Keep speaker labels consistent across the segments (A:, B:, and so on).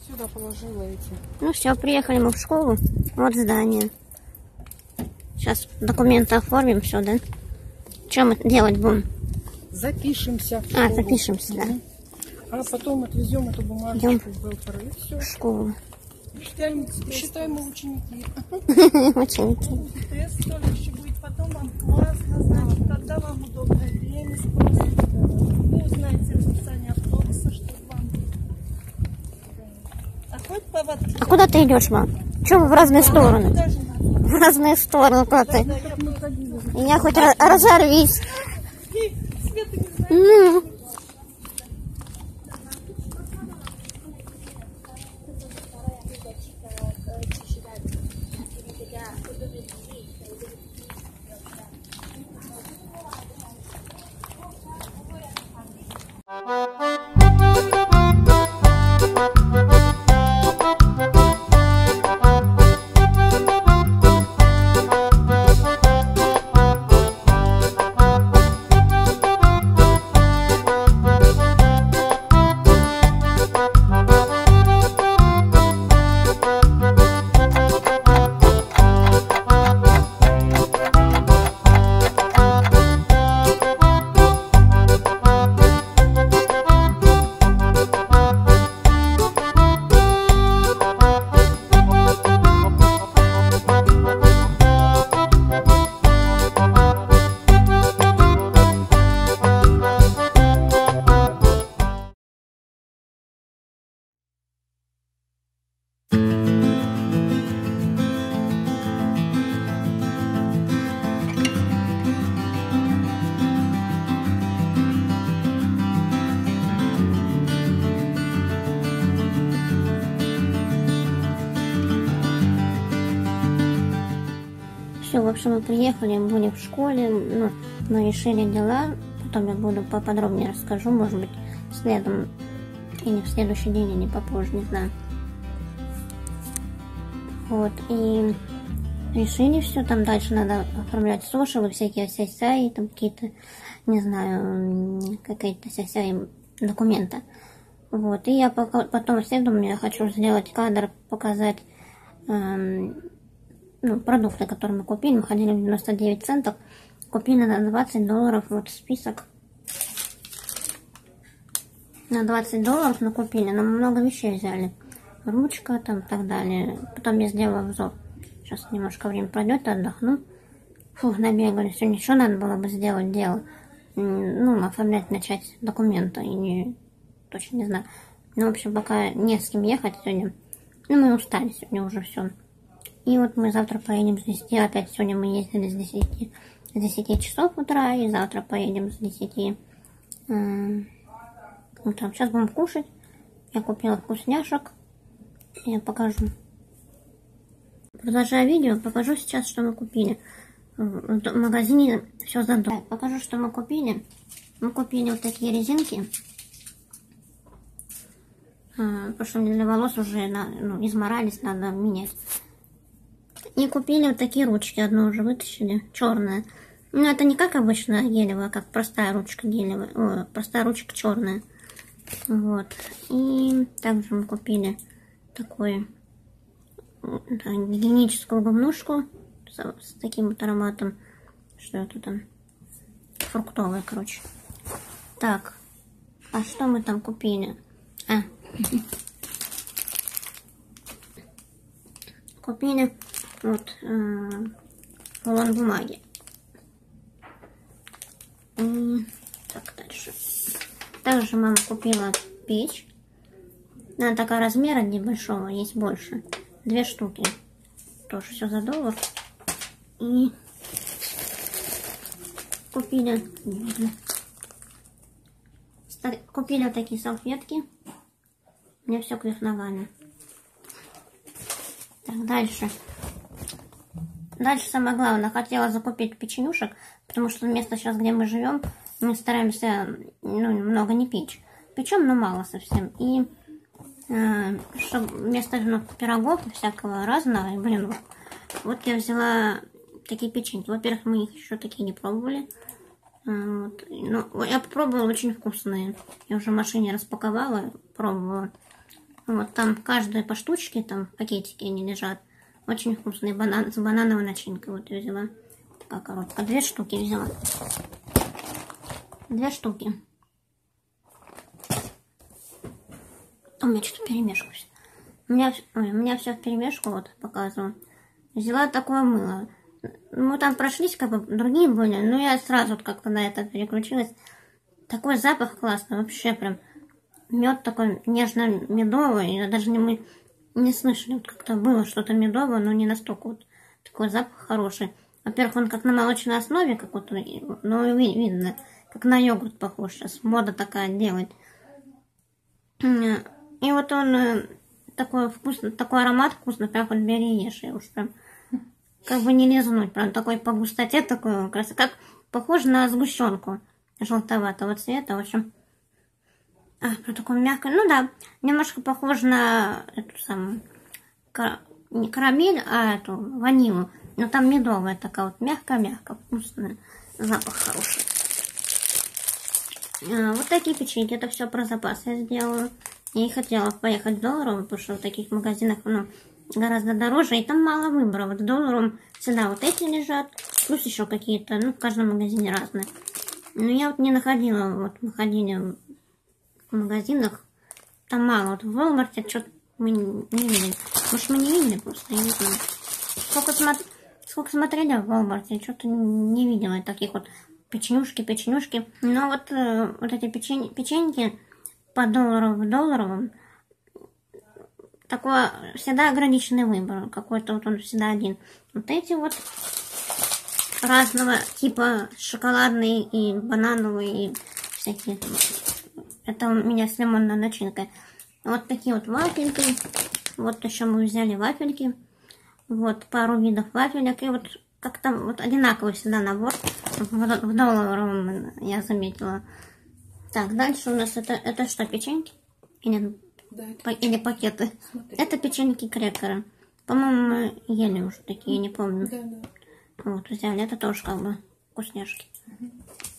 A: Сюда положила эти.
B: Ну все, приехали мы в школу. Вот здание. Сейчас документы оформим, все, да? Что мы делать будем?
A: Запишемся в школу.
B: Запишемся, да.
A: А потом отвезем эту бумажечку в БЛПР и все.
B: В школу.
A: Считаем мы ученики.
B: Ученики.
A: Тест, что ли, еще будет потом вам классно, значит, когда вам удобное время спросите. Вы узнаете расписание автобуса, что вам. А хоть поводки.
B: А куда ты идешь, мам? Че вы в разные стороны?
A: Даже надо.
B: В разные стороны, куда ты?
A: Да, я проходила.
B: Я хоть разорвись.
A: Света не знаю.
B: Ну. Все, в общем, мы приехали, были в школе, ну, мы решили дела, потом я буду поподробнее расскажу, может быть, следом, или в следующий день, или попозже, не знаю. Вот, и решили все, там дальше надо оформлять сошелы, всякие сясяи, там какие-то, не знаю, какие-то сясяи документа. Вот, и я потом следом я хочу сделать кадр, показать, ну, продукты, которые мы купили. Мы ходили в 99 центов, купили на $20, вот список. На $20 мы купили, но мы много вещей взяли. Ручка там и так далее. Потом я сделала обзор. Сейчас немножко время пройдет, отдохну. Фух, набегали. Сегодня еще надо было бы сделать дело. Ну, оформлять, начать документы. И не, точно не знаю. Ну, в общем, пока не с кем ехать сегодня. Ну, мы устали сегодня уже все. И вот мы завтра поедем с 10. Опять сегодня мы ездили с 10 часов утра. И завтра поедем с 10 утра. Сейчас будем кушать. Я купила вкусняшек. Я покажу. Продолжая видео, покажу сейчас, что мы купили. В магазине все задумано. Покажу, что мы купили. Мы купили вот такие резинки. Потому что для волос уже изморались, надо менять. И купили вот такие ручки. Одну уже вытащили, черная. Но это не как обычная гелевая, как простая ручка гелевая. О, простая ручка черная. Вот. И также мы купили такую гигиеническую губнушку с таким вот ароматом. Что это там? Фруктовая, короче. Так. А что мы там купили? Купили вот рулон бумаги. И так, дальше. Также мама купила печь. Она такая размера небольшого, есть больше. 2 штуки. Тоже все за $1. И купили вот такие салфетки. У меня все кверх ногами. Так, дальше. Дальше самое главное. Хотела закупить печенюшек, потому что место сейчас, где мы живем, мы стараемся много не печь. Печем, но мало совсем. И чтобы вместо пирогов всякого разного и блинов, вот я взяла такие печеньки. Во-первых, мы их еще такие не пробовали. Вот. Но я попробовала, очень вкусные. Я уже в машине распаковала, пробовала. Вот там каждая по штучке, там пакетики они лежат. Очень вкусные, банан, с банановой начинкой. Вот я взяла. Такая коробка. 2 штуки взяла. 2 штуки. У меня что-то перемешивалось. У меня все в перемешку, вот, показываю. Взяла такое мыло. Мы там прошлись, как бы, другие были, но я сразу как-то на это переключилась. Такой запах классный, вообще прям. Мед такой нежно-медовый. Я даже не слышали, вот как-то было что-то медовое, но не настолько вот. Такой запах хороший. Во-первых, он как на молочной основе, как вот, ну, видно, как на йогурт похож. Сейчас мода такая делать. И вот он такой вкусный, такой аромат вкусный, прям вот бери и ешь. И уж прям как бы не лизнуть. Прям такой по густоте, такой красота. Как похож на сгущенку желтоватого цвета. В общем, прям такой мягкий. Ну да, немножко похож на эту самую не карамель, а эту ванилу. Но там медовая такая вот мягкая-мягкая, вкусная. Запах хороший. Вот такие печеньки. Это все про запас я сделала. Я не хотела поехать в Долларовом, потому что в таких магазинах, ну, гораздо дороже, и там мало выбора. Вот в Долларовом всегда вот эти лежат, плюс еще какие-то, ну, в каждом магазине разные. Но я вот не находила, вот мы ходили в магазинах, там мало. Вот в Walmart что-то мы не видели. Может, мы не видели просто, я не знаю. Сколько смотрели в Walmart, что-то не видела таких вот печенюшки. Но вот эти печеньки по доллару в долларовом, такой всегда ограниченный выбор. Какой-то вот он всегда один. Вот эти вот разного типа шоколадные и банановые и всякие. Это у меня с лимонной начинкой. Вот такие вот вафельки. Вот еще мы взяли вафельки. Вот пару видов вафелек. И вот как-то вот одинаковый всегда набор. В долларовом я заметила. Так, дальше у нас это что, печеньки? Или, да, или пакеты? Смотри. Это печеньки крекеры. По-моему, мы ели уже такие, я не помню. Да. Вот, взяли. Это тоже как бы вкусняшки. Угу.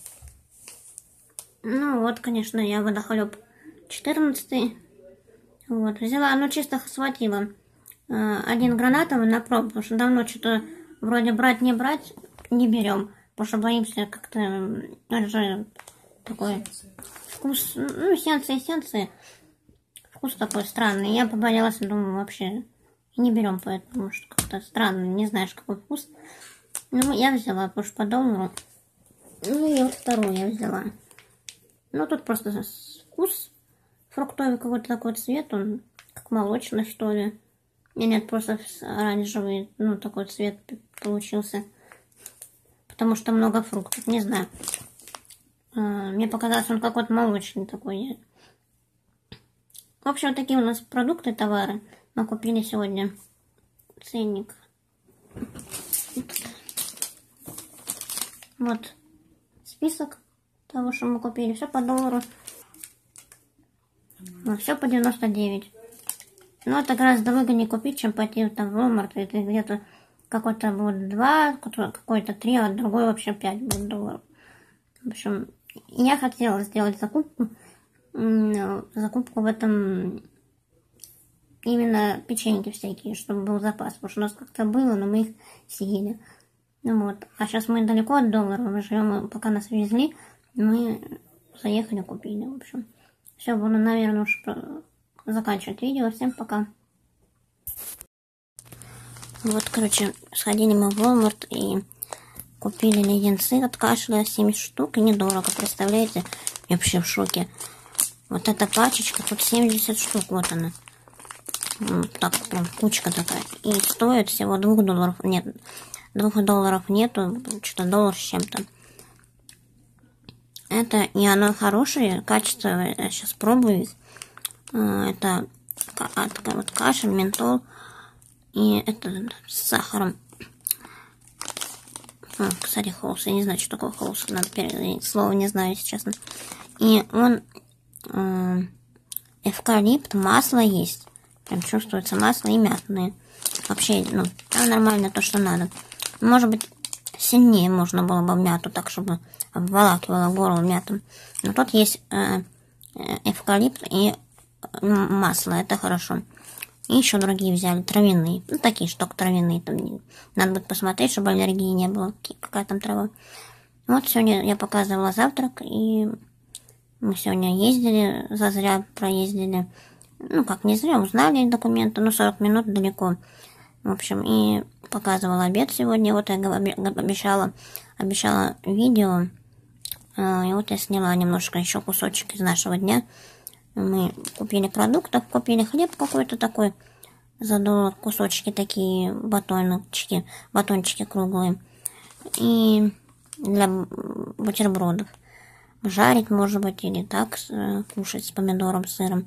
B: Ну вот, конечно, я водохлеб 14. Вот, взяла, ну чисто схватила. Один гранатовый на пробу, потому что давно что-то вроде брать, не берем. Потому что боимся как-то же такой вкус, ну, эссенции. Вкус такой странный. Я побоялась, думаю, вообще не берем, поэтому что как-то странно, не знаешь, какой вкус. Ну, я взяла, потому что по доллару. Ну, и вот вторую я взяла. Ну, тут просто вкус фруктовый какой-то такой цвет, он как молочный, что ли. Нет, просто оранжевый, ну, такой цвет получился. Потому что много фруктов, не знаю. Мне показалось, он какой-то молочный такой. В общем, вот такие у нас продукты, товары. Мы купили сегодня. Ценник. Вот список того, что мы купили. Все по доллару. Все по 99. Ну, это гораздо выгоднее купить, чем пойти там в Walmart. Это где-то какой-то будет 2, какой-то 3, а другой вообще 5 будет долларов. В общем, я хотела сделать закупку в этом именно печеньки всякие, чтобы был запас. Потому что у нас как-то было, но мы их съели. Ну вот. А сейчас мы далеко от доллара, мы живем, пока нас везли, мы заехали, купили. В общем, все, буду, наверное, уж заканчивать видео. Всем пока. Вот, короче, сходили мы в Walmart и купили леденцы от кашля, 70 штук, и недорого, представляете? Я вообще в шоке. Вот эта пачечка, тут 70 штук, вот она. Вот так, прям кучка такая. И стоит всего 2 долларов. Нет, 2 долларов нету, что-то $1 с чем-то. Это, и оно хорошее, качество, я сейчас пробую их. Это такая вот каша, ментол. И это с сахаром. Кстати, холст. Я не знаю, что такое холст. Слово не знаю, если честно. И он эвкалипт, масло есть. Прям чувствуется масло и мятные. Вообще, ну, там нормально то, что надо. Может быть, сильнее можно было бы мяту, так, чтобы обволакивало горло мятом. Но тут есть эвкалипт и масло, это хорошо. И еще другие взяли, травяные. Ну, такие штуки травяные. Там надо будет посмотреть, чтобы аллергии не было. Какая там трава. Вот сегодня я показывала завтрак, и мы сегодня ездили, зазря проездили. Ну, как не зря, узнали документы, но 40 минут далеко. В общем, и показывала обед сегодня. Вот я обещала видео. И вот я сняла немножко еще кусочек из нашего дня. Мы купили продуктов, купили хлеб какой-то такой. Задула кусочки такие, батончики круглые. И для бутербродов. Жарить, может быть, или так кушать с помидором, сыром.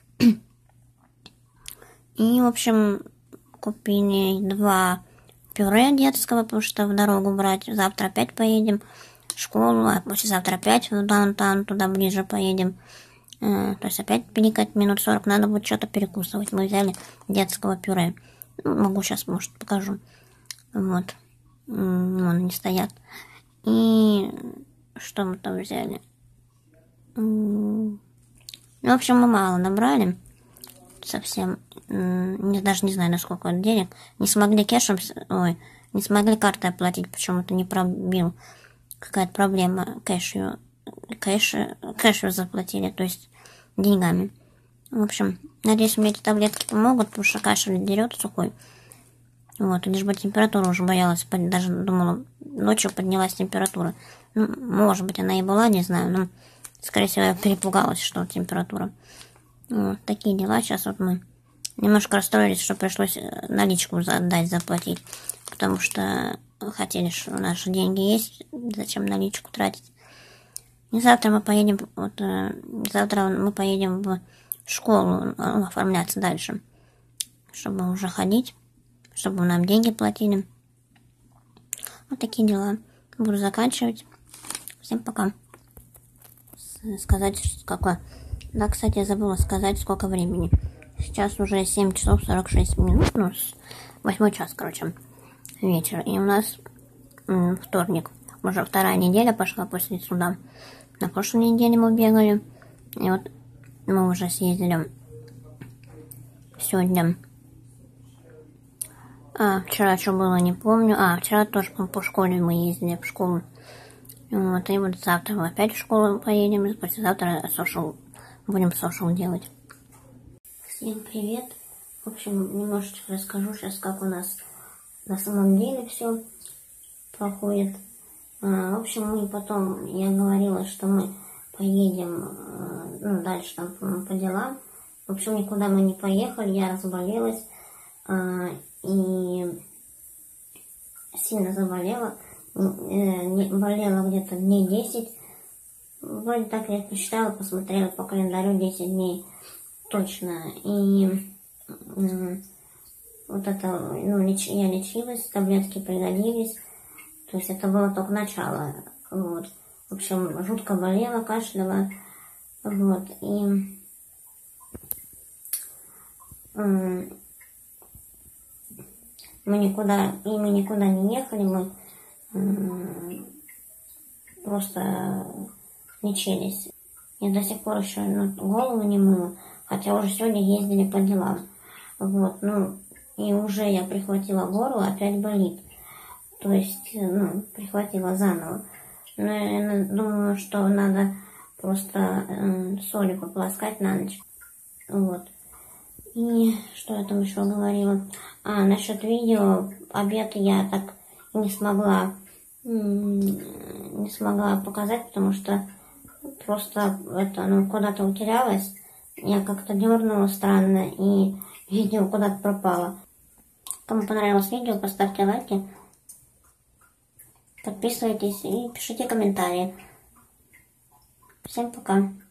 B: И, в общем, купили 2 пюре детского, потому что в дорогу брать. Завтра опять поедем в школу, а послезавтра опять в даунтаун, туда ближе поедем. То есть опять пиликать минут 40, надо будет что-то перекусывать. Мы взяли детского пюре. Ну, могу сейчас, может, покажу. Вот. Вон они стоят. И что мы там взяли? Ну, в общем, мы мало набрали. Совсем. Даже не знаю, на сколько денег. Не смогли кэшем, не смогли картой оплатить, почему-то не пробил. Какая-то проблема кэшью заплатили, то есть деньгами. В общем, надеюсь, мне эти таблетки помогут, потому что кашель дерет сухой. Вот, лишь бы температура уже боялась, даже думала, ночью поднялась температура. Ну, может быть, она и была, не знаю, но, скорее всего, я перепугалась, что температура. Вот, такие дела. Сейчас вот мы немножко расстроились, что пришлось наличку заплатить, потому что хотели, что у нас же деньги есть, зачем наличку тратить. И завтра мы поедем, в школу оформляться дальше, чтобы уже ходить, чтобы нам деньги платили. Вот такие дела. Буду заканчивать. Всем пока. Сказать, сколько... Да, кстати, я забыла сказать, сколько времени. Сейчас уже 7 часов 46 минут. Ну, 8 час, короче, вечера. И у нас вторник. Уже 2-я неделя пошла после суда. На прошлой неделе мы бегали. И вот мы уже съездили сегодня. Вчера что было, не помню. Вчера тоже по школе мы ездили, в школу. Вот, и вот завтра мы опять в школу поедем. И послезавтра будем social делать. Всем привет. В общем, немножечко расскажу сейчас, как у нас на самом деле все проходит. В общем, я говорила, что мы поедем, дальше там по делам. В общем, никуда мы не поехали, я разболелась и сильно заболела. Болела где-то дней 10. Вроде так я посчитала, посмотрела по календарю 10 дней точно. И вот это, я лечилась, таблетки пригодились. То есть это было только начало. Вот. В общем, жутко болела, кашляла. Вот. И мы никуда не ехали, мы просто лечились. Я до сих пор еще голову не мыла, хотя уже сегодня ездили по делам. Вот. И уже я прихватила горло, опять болит. То есть, прихватила заново. Но я думаю, что надо просто солью пополоскать на ночь. Вот. И что я там еще говорила? Насчет видео, обед я так и не смогла показать, потому что просто куда-то утерялась. Я как-то дернула странно, и видео куда-то пропало. Кому понравилось видео, поставьте лайки. Подписывайтесь и пишите комментарии. Всем пока.